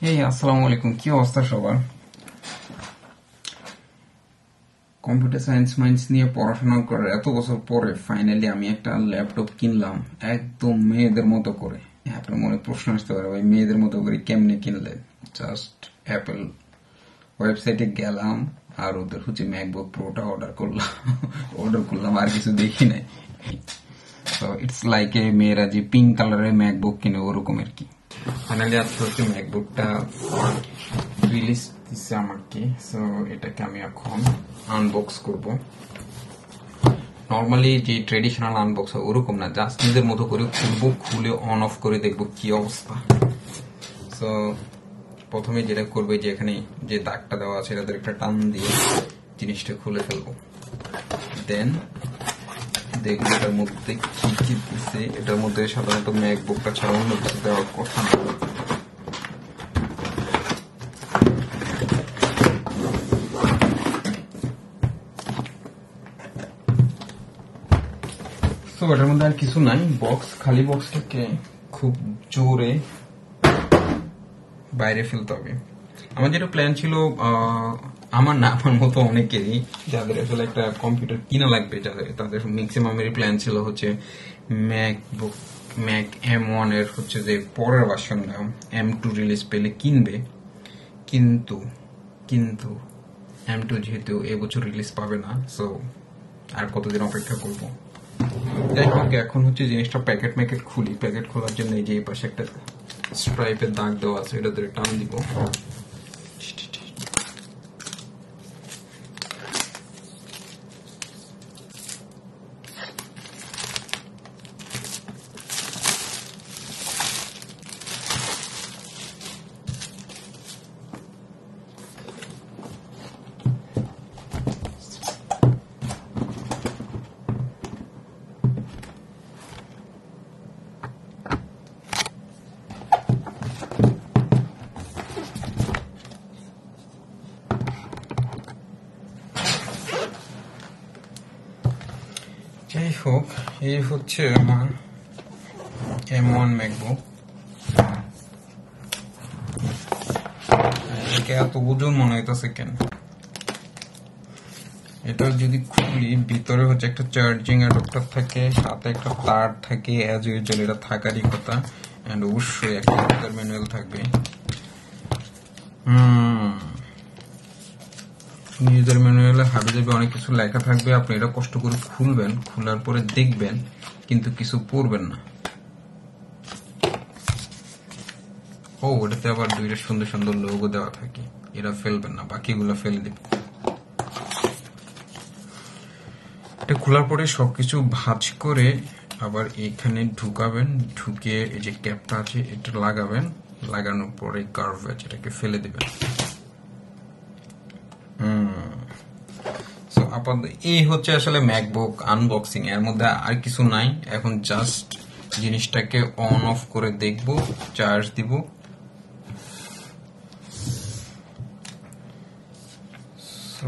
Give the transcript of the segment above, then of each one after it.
এই আসসালামু আলাইকুম, কি অবস্থা সবার? কম্পিউটার সায়েন্স নিয়ে পড়াশোনা করে এত বছর পরে ফাইনালি আমি একটা ল্যাপটপ কিনলাম, একদম মেয়েদের মতো করে। আপনার মনে প্রশ্ন আসতে পারে, ভাই মেয়েদের মতো করে কেমনে কিনলেন? জাস্ট অ্যাপল ওয়েবসাইটে গেলাম আর ওদের ম্যাকবুক প্রোটা অর্ডার করলাম আর কিছু দেখি নাই। তো ইটস লাইক এ মেয়েরা যে পিঙ্ক কালারের ম্যাকবুক কিনে ওরকম আর কি। ফাইনালি আজকে ম্যাকবুকটা রিলিজ দিচ্ছে আমাকে, সো এটাকে আমি এখন আনবক্স করব। নর্মালি যে ট্রেডিশনাল আনবক্স হয় ওরকম না, জাস্ট নিজের মতো করে খুলবো, খুলে অন অফ করে দেখবো কি অবস্থা। সো প্রথমে যেটা করবে, যে এখানে যে দাগটা দেওয়া আছে এটাতে একটা টান দিয়ে জিনিসটা খুলে ফেলবো, দেন দেখবো এটার মধ্যে কি কি দিচ্ছে। এটার মধ্যে সাধারণত ম্যাকবুকটা ছাড়া অন্য কিছু দেওয়ার কথা না। তো এটার মধ্যে আর কিছু নাই, খালি বক্সটাকে খুব জোরে বাইরে ফেলতে হবে। আমার যেটা প্ল্যান ছিল, আমার না, আমার মতো অনেকেরই যাদের আসলে একটা কম্পিউটার কিনা লাগবে, তাদের ম্যাক্সিমামেরই প্ল্যান ছিল ম্যাক M1 এর যে পরের ভার্সনটা M2 রিলিজ পেলে কিনবে। কিন্তু কিন্তু M2 যেহেতু এবছর রিলিজ পাবে না, সো আর কতদিন অপেক্ষা করবো। যাই হোক, এখন জিনিসটা প্যাকেট খুলি। প্যাকেট খোলার জন্য এই যে এই পাশে একটা স্ট্রাইপের দাগ দেওয়া আছে, এটা ধরে টান দিব। যাই হোক, এই আমার M1 ম্যাকবুক। এত ওজন মনে হইতেছে কেন? এটা যদি খুলি, ভিতরে একটা চার্জিং অ্যাডাপ্টার থাকে, সাথে একটা তার থাকে, অ্যাজ ইউজুয়াল এটা থাকারই কথা। এন্ড অবশ্যই একটা ইউজার ম্যানুয়াল থাকবে। ইউজার ম্যানুয়ালে হাবিজাবি অনেক কিছু লেখা থাকবে, আপনি এটা কষ্ট করে খুলবেন, খোলার পরে দেখবেন, কিন্তু কিছু পড়বেন না। ও, ওটাতে আবার দুইটা সুন্দর সুন্দর লোগো দেওয়া থাকে, এরা ফেলবেন না, বাকিগুলো ফেলে দিবেন। এটা খোলার পরে সবকিছু ভাঁজ করে আবার এখানে ঢুকাবেন, ঢুকে এই যে ক্যাপটা আছে এটা লাগাবেন, লাগানোর পরে গার্বেজ এটাকে ফেলে দিবেন। এই আসলে ম্যাকবুক আনবক্সিং। এর মধ্যে আর কিছু নাই, এখন জাস্ট জিনিসটাকে অন অফ করে দেখব, চার্জ দিব। সো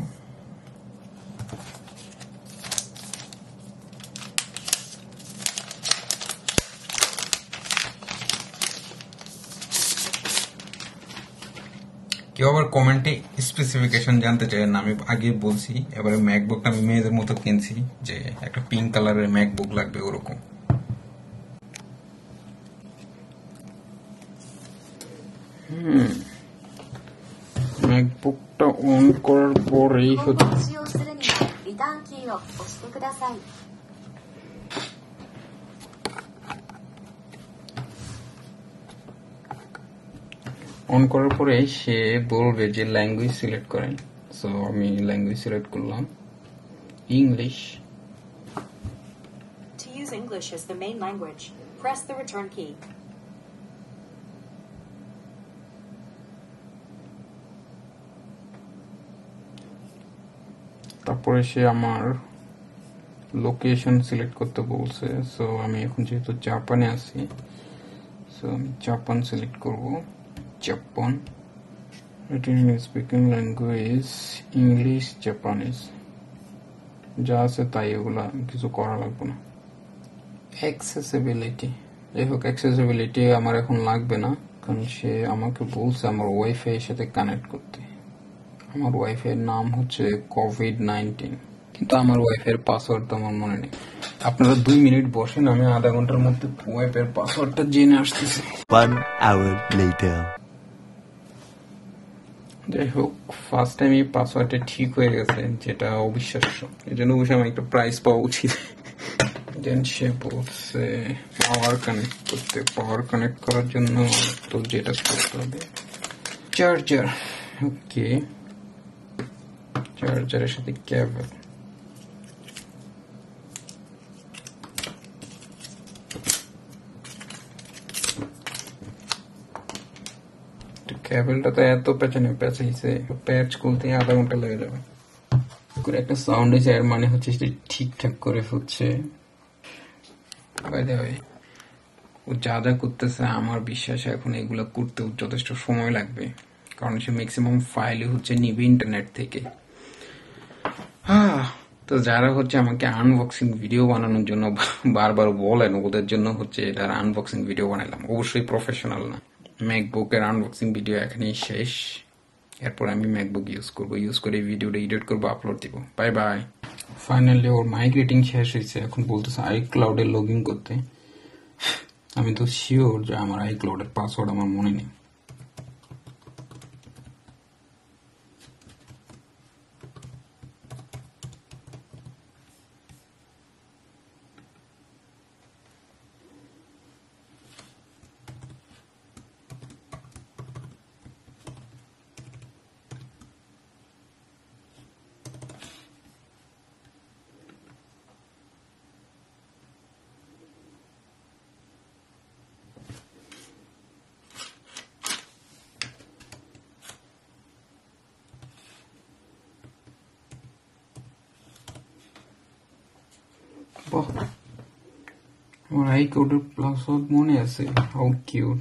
কেউ আবার কমেন্টে স্পেসিফিকেশন জানতে চাই না, আমি আগে বলছি। এবারে ম্যাকবুকটা আমি মেয়েদের মতো কিনছি, যে একটা পিঙ্ক কালারের ম্যাকবুক লাগবে ওরকম। ম্যাকবুকটা অন করার পরেই অন করার পরে সে বলবে যে ল্যাঙ্গুয়েজ সিলেক্ট করেন। সো আমি ল্যাঙ্গুয়েজ সিলেক্ট করলাম English. To use English as the main language, press the return key. তারপরে সে আমার লোকেশন সিলেক্ট করতে বলছে। সো আমি এখন যেহেতু জাপানে আছি, সো আমি জাপান সিলেক্ট করব। Japan, speaking language English, Japanese, যা আছে তাই, এগুলা কিছু করা লাগবে না। অ্যাক্সেসিবিলিটি, যাই হোক, অ্যাক্সেসিবিলিটি আমার এখন লাগবে না, এখন সে আমাকে বলছে আমার ওয়াইফাই এর সাথে কানেক্ট করতে। আমার ওয়াইফাই এর নাম হচ্ছে COVID-19, কিন্তু আমার ওয়াইফাই এর পাসওয়ার্ড তো আমার মনে নেই। আপনারা 2 মিনিট বসেন, আমি আধা ঘন্টার মধ্যে ওয়াইফাই এর পাসওয়ার্ডটা জেনে আসতেছি। 1 hour later. যাই হোক, ফার্স্ট টাইম এই পাসওয়ার্ডটা ঠিক হয়ে গেছে, যেটা অবিশ্বাস্য। এই জন্য অবশ্যই আমার একটা প্রাইজ পাওয়া উচিত। দেন সে বলছে পাওয়ার কানেক্ট করতে। পাওয়ার কানেক্ট করার জন্য তো যেটা করতে হবে চার্জার। ওকে, চার্জারের সাথে কেবল। কেবলটা তো এত পেছনে পেঁচাইছে, প্যাচ খুলতে আধা ঘন্টা লেগে যাবে। করে একটা সাউন্ড হয়েছে, এর মানে হচ্ছে সেটা ঠিকঠাক করে হচ্ছে। ও যা যা করতেছে আমার বিশ্বাস এখন এগুলো করতে যথেষ্ট সময় লাগবে, কারণ সে ম্যাক্সিমাম ফাইলই হচ্ছে নিবে ইন্টারনেট থেকে। তো যারা হচ্ছে আমাকে আনবক্সিং ভিডিও বানানোর জন্য বারবার বলেন, ওদের জন্য হচ্ছে এটার আনবক্সিং ভিডিও বানালাম, অবশ্যই প্রফেশনাল না। ম্যাকবুকের আনবক্সিং ভিডিও এখানেই শেষ। এরপর আমি ম্যাকবুক ইউজ করে ভিডিওটা এডিট করবো, আপলোড দিব। Bye bye. ফাইনালি ওর মাইগ্রেটিং শেষ হয়েছে, এখন বলতেছে আইক্লাউডে লগ ইন করতে। আমি তো শিওর যে আমার আইক্লাউডের পাসওয়ার্ড আমার মনে নেই। আমার আইক্লাউডের পাসওয়ার্ড মনে আছে, হাউ কিউট।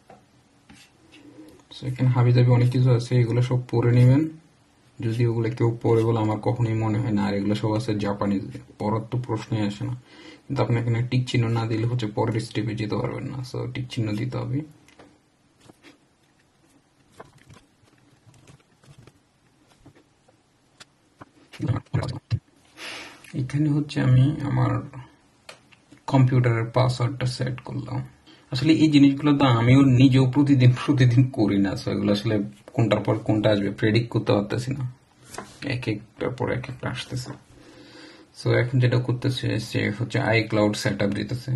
এখানে হাবি জাবি অনেক কিছু আছে, এগুলো সব পড়ে নেবেন। যদি ওগুলো কেউ পড়ে বলে আমার কখনোই মনে হয় না। আর এগুলো সব আছে জাপানিজ, পড়ার তো প্রশ্নই আসে না। কিন্তু আপনি এখানে টিক চিহ্ন না দিলে হচ্ছে পরের স্টেপে যেতে পারবেন না, সো টিক চিহ্ন দিতে হবে। এখানে হচ্ছে আমি আমার কম্পিউটারের পাসওয়ার্ডটা সেট করলাম। আসলে এই জিনিসগুলো তো আমিও নিজেও প্রতিদিন করি না, সো এগুলো আসলে কোনটার পর কোনটা আসবে প্রেডিক্ট করতে পারতেছি না, এক একটার পর এক একটা আসতেছে। সো এখন যেটা করতেছে সে হচ্ছে আইক্লাউড সেট আপ দিতেছে।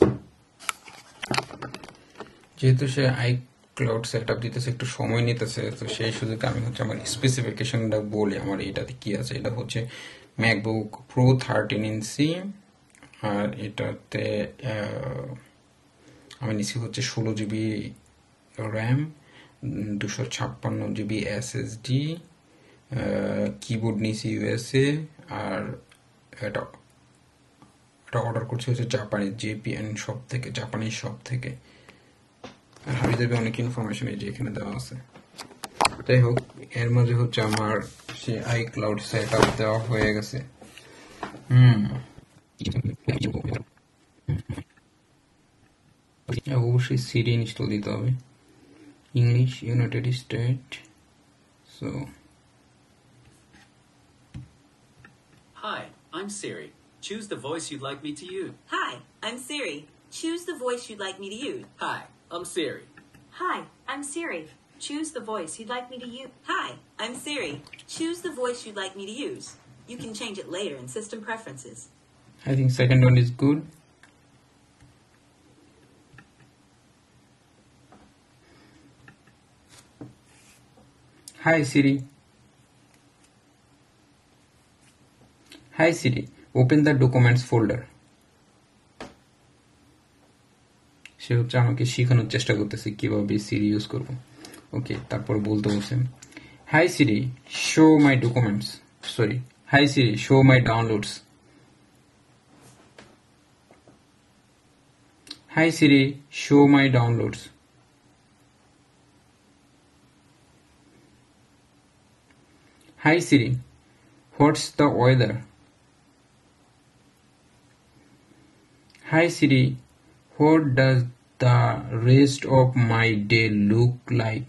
যেহেতু সে আইক্লাউড সেট আপ দিতেছে, একটু সময় নিতেছে, তো সেই সুযোগে আমি হচ্ছে আমার স্পেসিফিকেশনটা বলি আমার এটাতে কি আছে। এটা হচ্ছে ম্যাকবুক প্রো 13 ইঞ্চি, আর এটাতে আমি নিচ্ছি হচ্ছে 16 GB RAM, 256 GB SSD, keyboard নিয়েছি USA, আর এটা অর্ডার করছি হচ্ছে জাপানি JPN শপ থেকে, জাপানি শপ থেকে। আর হাবি যাবে অনেক ইনফরমেশন এই যে এখানে দেওয়া আছে। যাই হোক, এর মাঝে হচ্ছে আমার সে আইক্লাউড সেট আপ দেওয়া হয়ে গেছে। অবশ্যই সিরি ইনস্টল দিতে হবে, English United State. So Hi, I'm Siri. Choose the voice you'd like me to use. Hi, I'm Siri. Choose the voice you'd like me to use. Hi, I'm Siri. Hi, I'm Siri. Choose the voice you'd like me to use. Hi, I'm Siri. Choose the voice you'd like me to use. You can change it later in system preferences. I think second one is good. Hi Siri. Hi Siri. Open the documents folder. সে হচ্ছে আমাকে শেখানোর চেষ্টা করতেছে কিভাবে সিরি use করব। ওকে, তারপর বলতে বলছেন hi Siri show my documents, sorry hi Siri show my downloads. Hi Siri show my downloads. Hi Siri what's the weather. Hi Siri what does the rest of my day look like?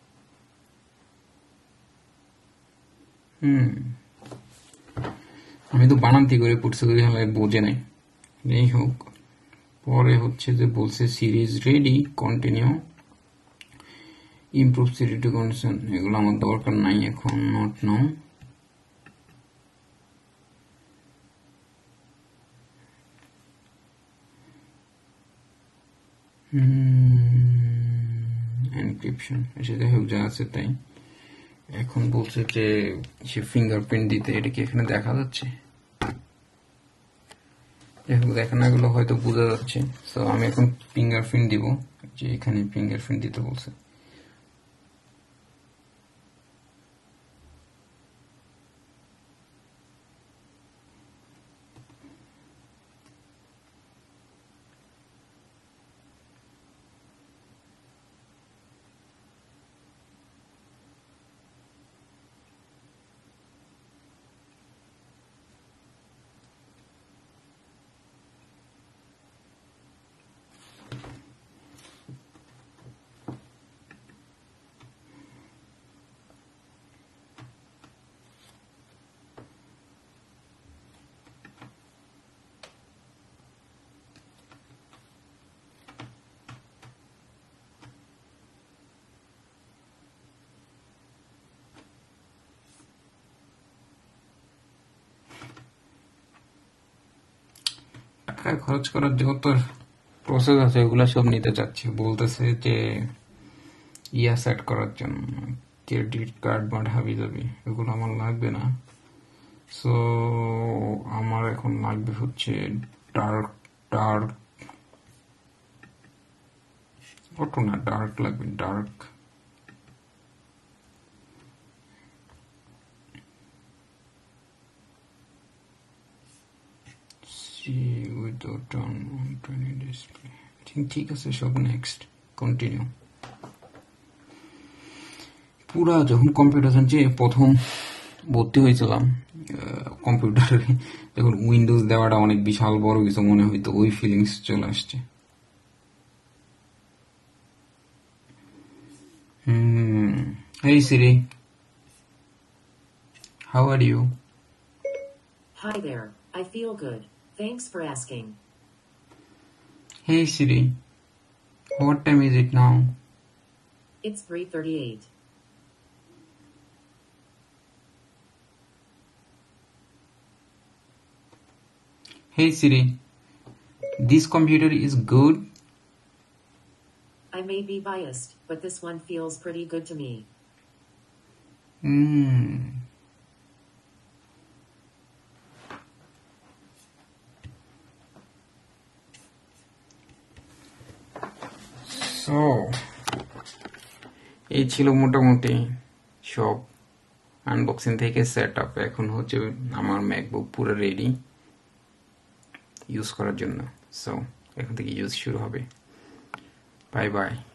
আমি তো বানান্তি করে পড়ছি, বোঝে নাই। যাই হোক, পরে হচ্ছে যে বলছে Siri's ready, continue, improve Siri's condition, এগুলো আমার দরকার নাই এখন, নট নাও। এনক্রিপশন এসে যাই হোক, যা আছে তাই। এখন বলছে যে সে ফিঙ্গারপ্রিন্ট দিতে, এটা কি এখানে দেখা যাচ্ছে? দেখা না গেলে হয়তো বোঝা যাচ্ছে। তো আমি এখন ফিঙ্গারপ্রিন্ট দিব, যে এখানে ফিঙ্গারপ্রিন্ট দিতে বলছে। টাকা খরচ করার যত প্রসেস আছে ওগুলা সব নিতে চাচ্ছে। বলতেছে যে ইয়া সেট করার জন্য ক্রেডিট কার্ড বা হাবি যাবি, এগুলো আমার লাগবে না। সো আমার এখন লাগবে হচ্ছে ডার্ক ডার্ক অটো না, ডার্ক লাগবে, dark. Without on 120 display. I think ঠিক আছে সব। Next, continue. পুরা যখন কম্পিউটার সায়েন্সে প্রথম ভর্তি হয়েছিলাম কম্পিউটারে, যখন উইন্ডোজ দেওয়াটা অনেক বিশাল বড় কিছু মনে হইতো, ওই ফিলিংস চলে আসছে। Hey Siri, how are you? Hi there, I feel good. Thanks for asking. Hey Siri, what time is it now? It's 3:38. Hey Siri, this computer is good? I may be biased, but this one feels pretty good to me. So, এই ছিল মোটামুটি সব unboxing থেকে set up. এখন হচ্ছে আমার MacBook পুরো ready use করার জন্য। সো এখন থেকে ইউজ শুরু হবে। Bye by.